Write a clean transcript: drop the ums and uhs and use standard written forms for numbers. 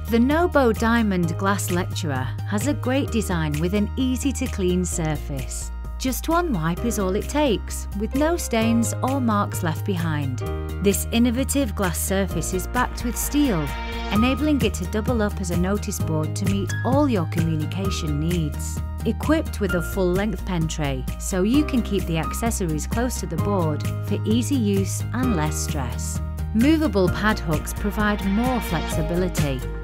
The Nobo Diamond Glass Lecturer has a great design with an easy-to-clean surface. Just one wipe is all it takes, with no stains or marks left behind. This innovative glass surface is backed with steel, enabling it to double up as a notice board to meet all your communication needs. Equipped with a full-length pen tray, so you can keep the accessories close to the board for easy use and less stress. Movable pad hooks provide more flexibility,